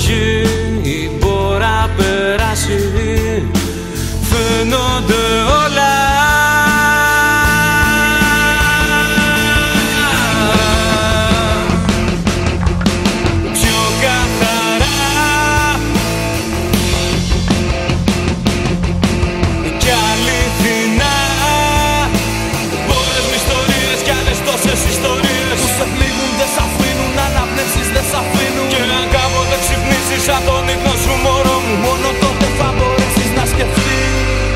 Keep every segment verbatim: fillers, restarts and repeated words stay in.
βροχή η μπόρα περάσει, φαίνονται όλα πιο καθαρά κι αληθινά. Μπόρες με ιστορίες κι άλλες τόσες ιστορίες που σε πνίγουν, δεν σ' αφήνουν, αναπνεύσεις δεν σ' αφήνουν. Κι αν κάποτε ξυπνήσεις από τον ύπνο σου μωρό μου, μόνο τότε θα μπορέσεις να σκεφτείς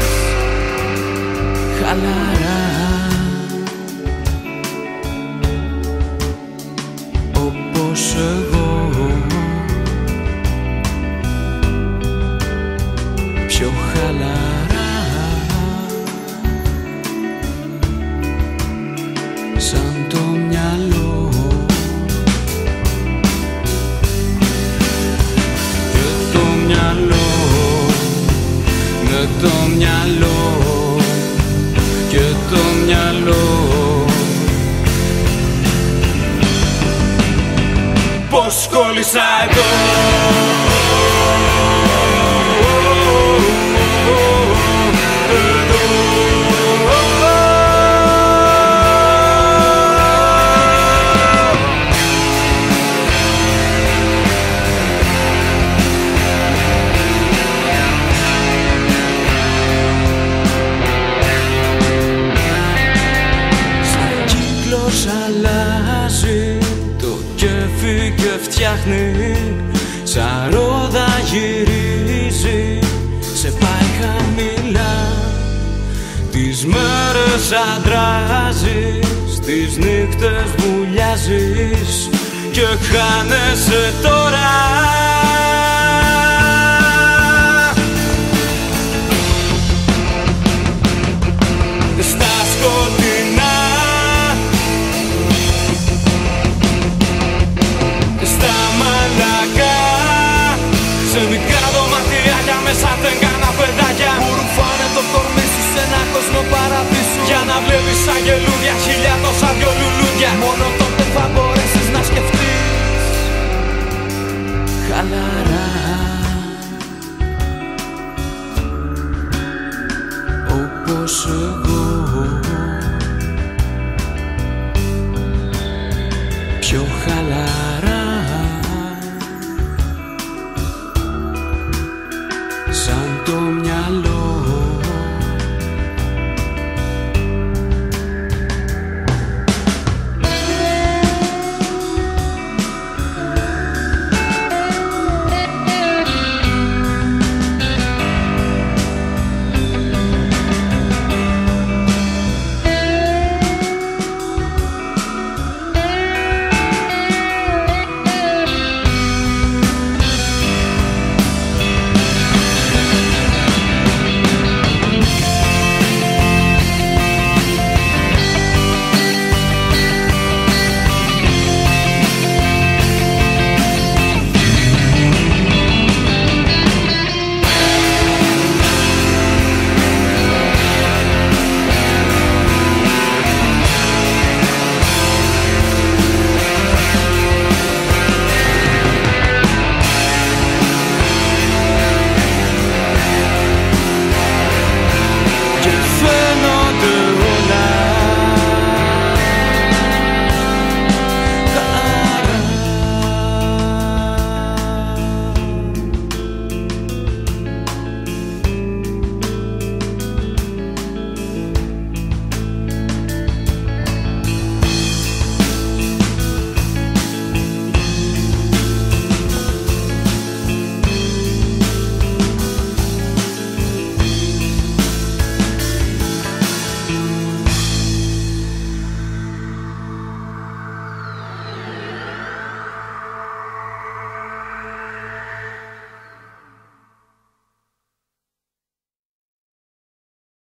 χαλαρά. Όπως εγώ, πιο χαλαρά, σαν το μυαλό. Και το μυαλό, με το μυαλό, και το μυαλό. Πώς κόλλησα εδώ. Αλλάζει το κέφι και φτιάχνει, σαν ρόδα γυρίζει, σε πάει χαμηλά. Τις μέρες αντράζεις, τις νύχτες βουλιάζεις και χάνεσαι τώρα. Στα σκοτεινά, σε μικρά δωματιάκια μέσα τέγκανα παιδάκια που ρουφάνε το κορμί σου σε ένα κόσμο παραδείσου. Για να βλέπεις αγγελούδια, χίλια τόσα δυο λουλούδια. Μόνο τότε θα μπορέσεις να σκεφτείς χαλαρά. Όπως